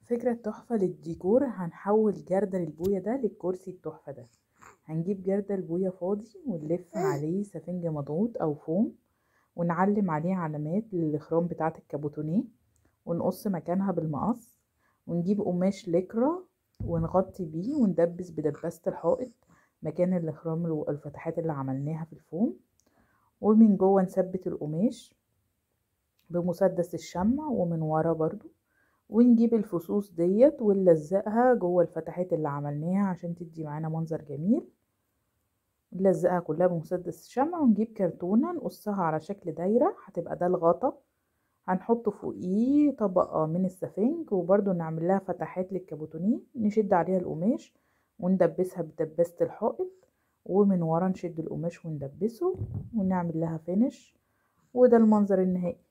فكرة تحفة للديكور. هنحول جردل البوية ده للكرسي التحفة ده. هنجيب جردل بوية فاضي ونلف عليه سفنج مضغوط او فوم، ونعلم عليه علامات للخرام بتاعة الكابوتونيه، ونقص مكانها بالمقص، ونجيب قماش لكرة ونغطي بيه وندبس بدباسة الحائط مكان الخرام والفتحات اللي عملناها في الفوم. ومن جوه نثبت القماش بمسدس الشمع ومن ورا برضو، ونجيب الفصوص ديت ونلزقها جوه الفتحات اللي عملناها عشان تدي معانا منظر جميل. نلزقها كلها بمسدس الشمع ونجيب كرتونة نقصها على شكل دايرة، هتبقى ده الغطا. هنحط فوقيه طبقة من السفنج وبرضو نعمل لها فتحات للكابوتونيه، نشد عليها القماش وندبسها بدباسة الحائط، ومن ورا نشد القماش وندبسه ونعمل لها فينش. وده المنظر النهائي.